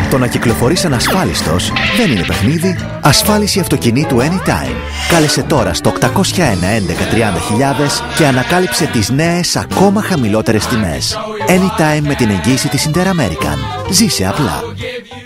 Το να κυκλοφορείς ανασφάλιστος δεν είναι παιχνίδι. Ασφάλιση αυτοκινήτου Anytime. Κάλεσε τώρα στο 801 11 30.000 και ανακάλυψε τις νέες ακόμα χαμηλότερες τιμές. Anytime με την εγγύηση της Interamerican. Ζήσε απλά.